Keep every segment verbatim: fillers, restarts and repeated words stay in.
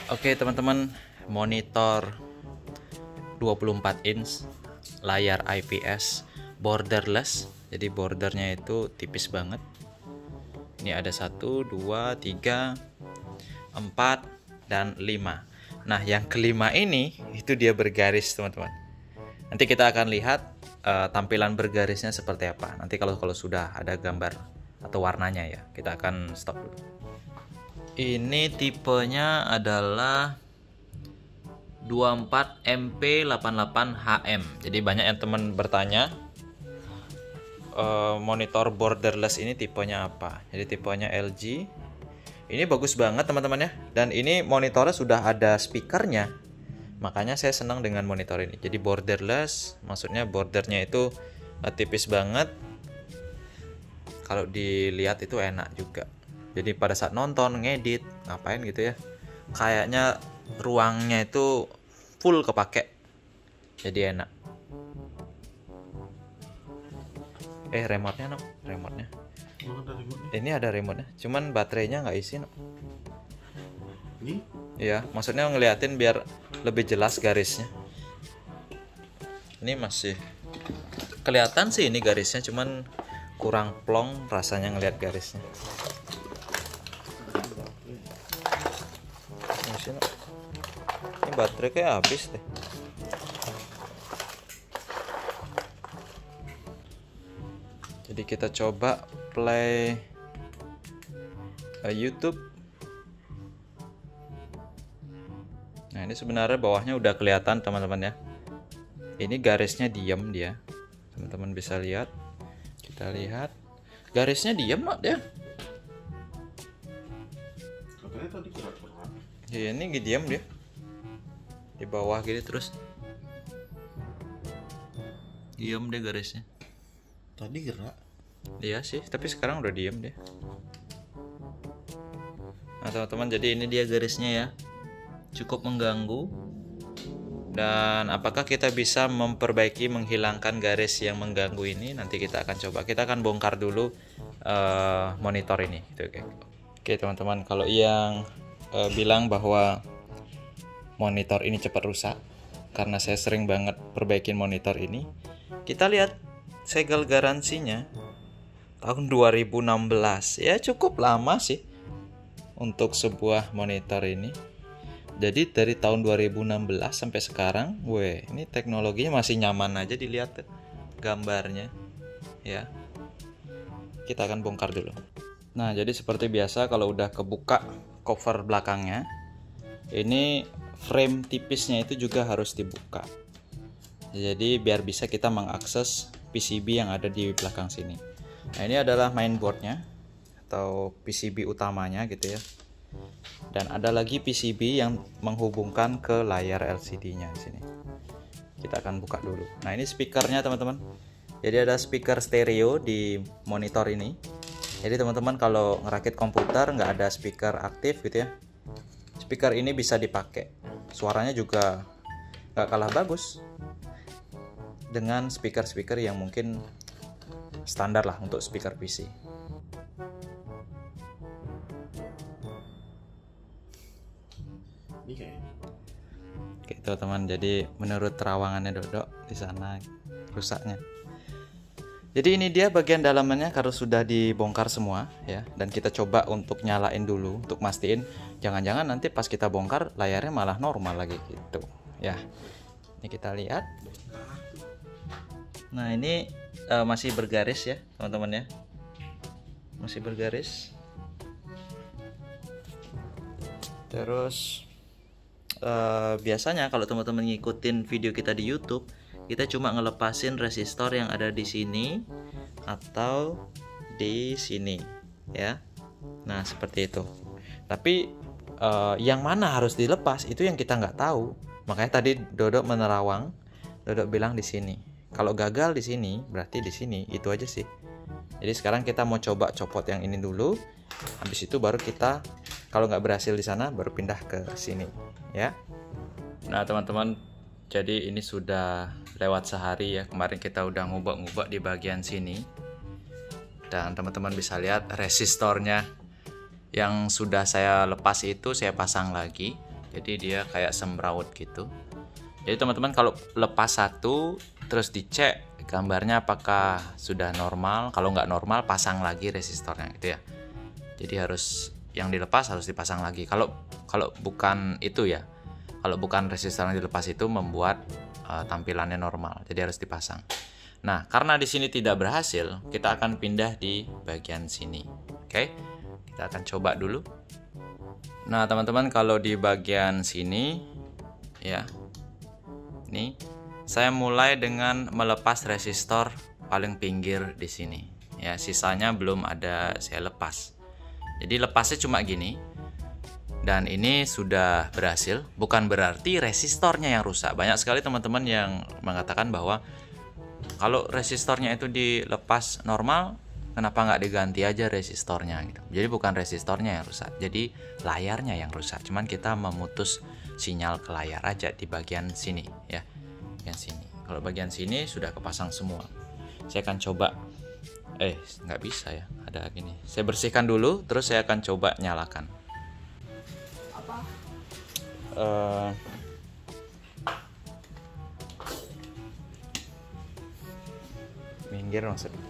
Oke teman-teman, monitor dua puluh empat inch, layar I P S, borderless. Jadi bordernya itu tipis banget. Ini ada satu, dua, tiga, empat, dan lima. Nah, yang kelima ini itu dia bergaris, teman-teman. Nanti kita akan lihat uh, tampilan bergarisnya seperti apa. Nanti kalau kalau sudah ada gambar atau warnanya ya, kita akan stop dulu. Ini tipenya adalah dua puluh empat M P delapan puluh delapan H M. Jadi banyak yang teman bertanya uh, monitor borderless ini tipenya apa. Jadi tipenya L G. Ini bagus banget teman-teman ya. Dan ini monitornya sudah ada speakernya. Makanya saya senang dengan monitor ini. Jadi borderless, maksudnya bordernya itu uh, tipis banget. Kalau dilihat itu enak juga. Jadi pada saat nonton, ngedit, ngapain gitu ya, kayaknya ruangnya itu full kepake. Jadi enak. Eh remote-nya no, remote-nya. Ini ada remote-nya, cuman baterainya nggak isi no. Ini? Iya, maksudnya ngeliatin biar lebih jelas garisnya. Ini masih kelihatan sih ini garisnya, cuman kurang plong rasanya ngelihat garisnya. Ini baterai kayak habis deh. Jadi kita coba play uh, YouTube. Nah ini sebenarnya bawahnya udah kelihatan teman-teman ya. Ini garisnya diam dia, teman-teman bisa lihat. Kita lihat garisnya diam mak dia. Katanya tadi gerak-gerak. Ya, ini diam dia di bawah gini terus diam deh garisnya. Tadi gerak. Iya sih, tapi sekarang udah diam deh. Nah teman-teman, jadi ini dia garisnya ya, cukup mengganggu. Dan apakah kita bisa memperbaiki, menghilangkan garis yang mengganggu ini? Nanti kita akan coba. Kita akan bongkar dulu uh, monitor ini. Oke, oke teman-teman, kalau yang uh, bilang bahwa monitor ini cepat rusak karena saya sering banget perbaikin monitor ini, kita lihat segel garansinya tahun dua ribu enam belas. Ya cukup lama sih untuk sebuah monitor ini. Jadi dari tahun dua ribu enam belas sampai sekarang, weh, ini teknologinya masih nyaman aja dilihat gambarnya ya. Kita akan bongkar dulu. Nah, jadi seperti biasa kalau udah kebuka cover belakangnya, ini frame tipisnya itu juga harus dibuka. Jadi biar bisa kita mengakses P C B yang ada di belakang sini. Nah, ini adalah mainboardnya atau P C B utamanya gitu ya. Dan ada lagi P C B yang menghubungkan ke layar L C D-nya di sini. Kita akan buka dulu. Nah, ini speakernya teman-teman. Jadi ada speaker stereo di monitor ini. Jadi teman-teman kalau ngerakit komputer nggak ada speaker aktif gitu ya, speaker ini bisa dipakai. Suaranya juga nggak kalah bagus dengan speaker-speaker yang mungkin standar lah untuk speaker P C. Ini kayaknya. Oke teman-teman, jadi menurut terawangannya Dodok di sana rusaknya. Jadi ini dia bagian dalamannya kalau sudah dibongkar semua ya, dan kita coba untuk nyalain dulu untuk mastiin jangan-jangan nanti pas kita bongkar layarnya malah normal lagi gitu ya. Ini kita lihat. Nah ini uh, masih bergaris ya teman-teman ya, masih bergaris. Terus uh, biasanya kalau teman-teman ngikutin video kita di YouTube, kita cuma ngelepasin resistor yang ada di sini atau di sini ya. Nah seperti itu. Tapi uh, yang mana harus dilepas itu yang kita nggak tahu. Makanya tadi Dodok menerawang, Dodok bilang di sini. Kalau gagal di sini, berarti di sini. Itu aja sih. Jadi sekarang kita mau coba copot yang ini dulu. Habis itu baru kita, kalau nggak berhasil di sana, baru pindah ke sini ya. Nah teman-teman, jadi ini sudah lewat sehari ya. Kemarin kita udah ngubah-ngubah di bagian sini. Dan teman-teman bisa lihat resistornya yang sudah saya lepas itu saya pasang lagi. Jadi dia kayak semrawut gitu. Jadi teman-teman kalau lepas satu terus dicek gambarnya apakah sudah normal. Kalau nggak normal pasang lagi resistornya gitu ya. Jadi harus yang dilepas harus dipasang lagi. Kalau kalau bukan itu ya, kalau bukan resistor yang dilepas itu membuat uh, tampilannya normal. Jadi harus dipasang. Nah karena di sini tidak berhasil, kita akan pindah di bagian sini. Oke, kita akan coba dulu. Nah teman-teman kalau di bagian sini ya. Nih, saya mulai dengan melepas resistor paling pinggir di sini. Ya, sisanya belum ada saya lepas. Jadi lepasnya cuma gini. Dan ini sudah berhasil. Bukan berarti resistornya yang rusak. Banyak sekali teman-teman yang mengatakan bahwa kalau resistornya itu dilepas normal, kenapa nggak diganti aja resistornya gitu. Jadi bukan resistornya yang rusak. Jadi layarnya yang rusak. Cuman kita memutus sinyal ke layar aja di bagian sini ya, bagian sini. Kalau bagian sini sudah kepasang semua. Saya akan coba, eh nggak bisa ya, ada gini. Saya bersihkan dulu, terus saya akan coba nyalakan. Apa? Uh, minggir maksudnya.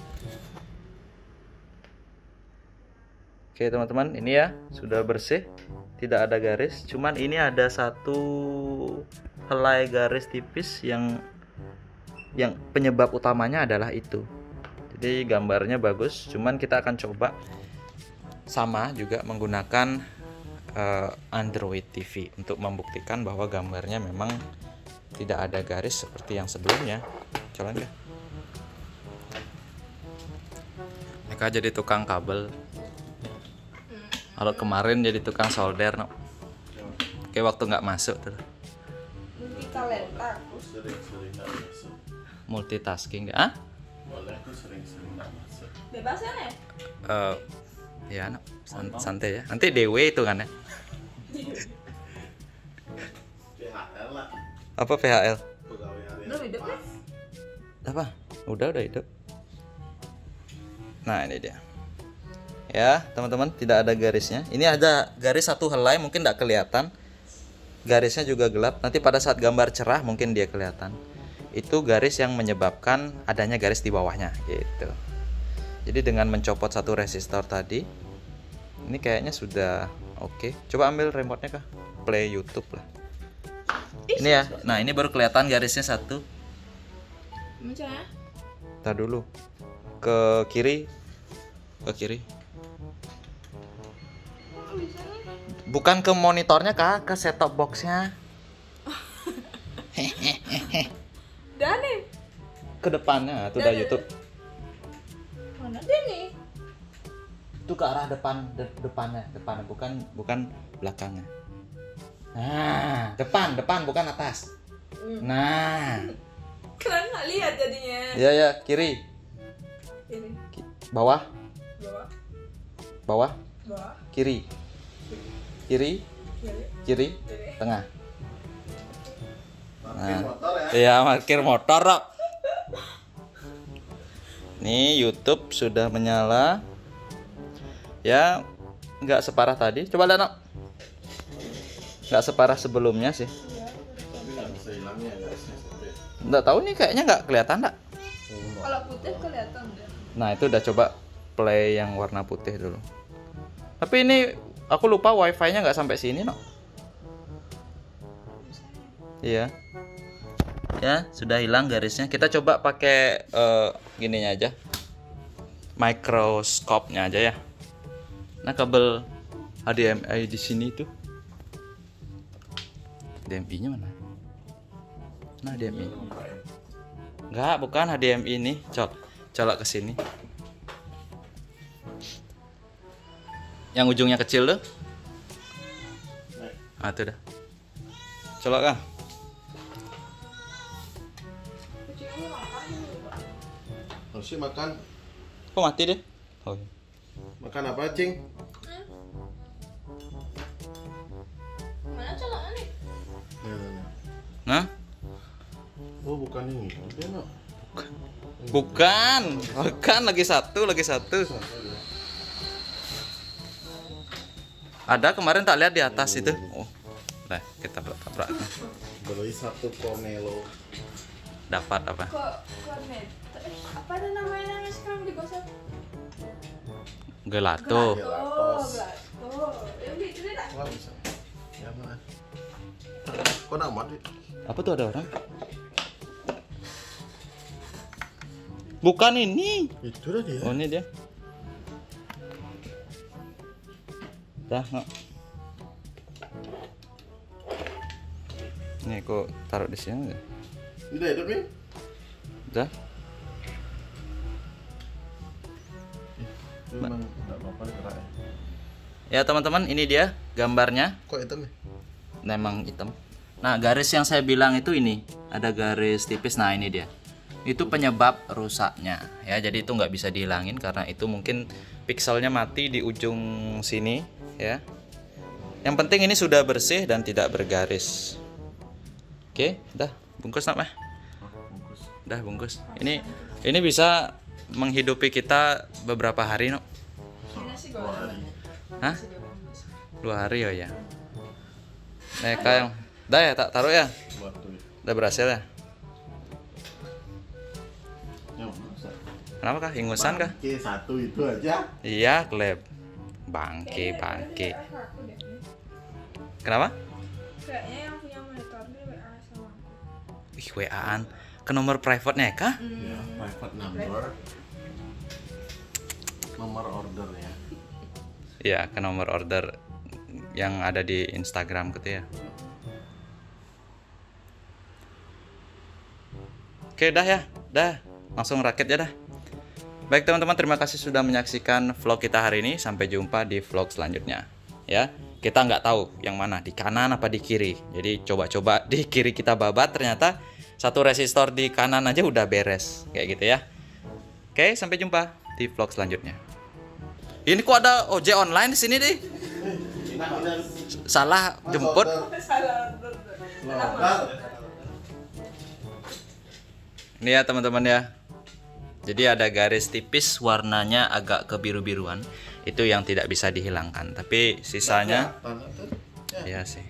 Oke teman-teman, ini ya sudah bersih, tidak ada garis. Cuman ini ada satu helai garis tipis yang yang penyebab utamanya adalah itu. Jadi gambarnya bagus, cuman kita akan coba sama juga menggunakan uh, Android T V untuk membuktikan bahwa gambarnya memang tidak ada garis seperti yang sebelumnya. Coba deh. Mereka jadi tukang kabel. Kalau kemarin jadi tukang solder, no. Kayak waktu nggak masuk tuh. Multi talenta. Aku sering-sering nggak masuk. Multitasking, ah? Boleh, aku sering-sering nggak masuk. Bebas kan ya? Uh, ya, no. San- santai ya. Nanti D W itu kan ya. P H L lah. Apa P H L? Pegawai harian. Belum hidup kan? Apa? Udah udah hidup. Nah ini dia. Ya teman-teman, tidak ada garisnya. Ini ada garis satu helai, mungkin tidak kelihatan. Garisnya juga gelap. Nanti pada saat gambar cerah mungkin dia kelihatan. Itu garis yang menyebabkan adanya garis di bawahnya gitu. Jadi dengan mencopot satu resistor tadi, ini kayaknya sudah oke. Okay. Coba ambil remote-nya kah? Play YouTube lah. Ini ya. Nah ini baru kelihatan garisnya satu. Macamnya? Tar dulu. Ke kiri. Ke kiri. Oh, bisa nih. Bukan ke monitornya kah? Ke set top box-nya. Udah nih. Ke depannya, itu udah YouTube. Mana dia nih? Itu ke arah depan, de- depannya, depannya bukan bukan belakangnya. Nah, depan, depan bukan atas. Nah, Kalian nggak lihat jadinya. ya ya kiri, Ini. Ki- bawah, Bawah. bawah, Bawah. kiri, kiri, Kiri. kiri, Kiri. tengah. Parkir motor ya. Iya, parkir motor. Rok. Nih YouTube sudah menyala. Ya, nggak separah tadi. Coba lihat, Nok. Nggak separah sebelumnya sih. Tapi nggak bisa hilangnya garisnya sampai. Nggak tahu nih, kayaknya nggak kelihatan, nggak? Kalau putih kelihatan deh. Nah, itu udah coba play yang warna putih dulu. Tapi ini aku lupa wifi-nya nggak sampai sini, Nok. Iya. Ya, sudah hilang garisnya. Kita coba pakai uh, gininya aja. Mikroskopnya aja ya. Nah, kabel H D M I di sini tuh. H D M I-nya mana? Nah, H D M I. Enggak, bukan H D M I ini. Col colok ke sini. Yang ujungnya kecil tuh. Ah, tuh dah. Colok kah? Kucingnya makan dulu, Pak. Harusnya makan. Kok mati deh? Oh, iya. Makan apa, Cing? Hmm? Mana coloknya nih? Nah, nah, nah. Nah, Oh, bukan ini. Udah, no. bukan. Bukan lagi satu, lagi satu. Ada kemarin tak lihat di atas itu. Oh. Nah, kita tabrak. Beli satu pomelo. Dapat apa? Kok kornet? Eh, apa ada namanya yang sekarang digosok? Gelato. Oh, Gelatos. gelato. Yang gitu deh tak? Wah, bisa. Ya mana? Kok nak mati? Apa tuh ada orang? Bukan ini. Itu dah dia. Oh, ini dia. Dah, nggak. Nih, kok taruh di sini nggak? Udah itu pin. Dah. Memang enggak apa-apa gerak. Ya teman-teman, ini dia gambarnya. Kok hitam ya? Memang hitam. Nah, garis yang saya bilang itu ini, ada garis tipis. Nah, ini dia. Itu penyebab rusaknya. Ya, jadi itu nggak bisa dihilangin karena itu mungkin pikselnya mati di ujung sini, ya. Yang penting ini sudah bersih dan tidak bergaris. Oke, dah bungkus nak mah. Bungkus. Dah bungkus. Ini ini bisa menghidupi kita beberapa hari, no. Nasi goreng. Hah? Dua hari oh ya. Nah, kayak dah ya, tak taruh ya. Buat tuh. Udah berhasil ya. Ya, masa. Kenapa kah? Ingusan kah? Oke, satu itu aja. Iya, klep. Bangke, bangke. Aku deh. Kenapa? Kayaknya yang punya monitor dia W A sama aku. Ih, W A-an ke nomor private-nya kah? Ya, private number. Nomor ordernya. Iya, ke nomor order yang ada di Instagram gitu ya. Oke, dah ya. Dah. Langsung rakit ya dah. Baik teman-teman, terima kasih sudah menyaksikan vlog kita hari ini. Sampai jumpa di vlog selanjutnya. Ya, kita nggak tahu yang mana, di kanan apa di kiri. Jadi coba-coba di kiri kita babat, ternyata satu resistor di kanan aja udah beres. Kayak gitu ya. Oke, sampai jumpa di vlog selanjutnya. Ini kok ada ojek online di sini deh. Salah jemput. Salah. Ini ya teman-teman ya. Jadi ada garis tipis warnanya agak kebiru-biruan. Itu yang tidak bisa dihilangkan. Tapi sisanya ya sih.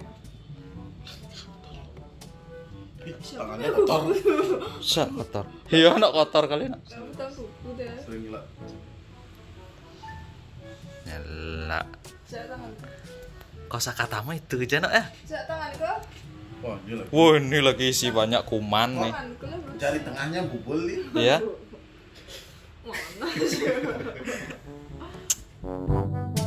Tangannya kotor. Sa kotor. Iya, nak kotor kali nak. Kamu tahu kuku deh. Sering gila. Nyala. Saya tangan. Kosakatamu itu aja nak ya. Saya tangan kok. Wah, gila. Wah, ini lagi isi banyak kuman nih. Tanganku lah belum. Cari tengahnya bubul nih. Iya. Mana?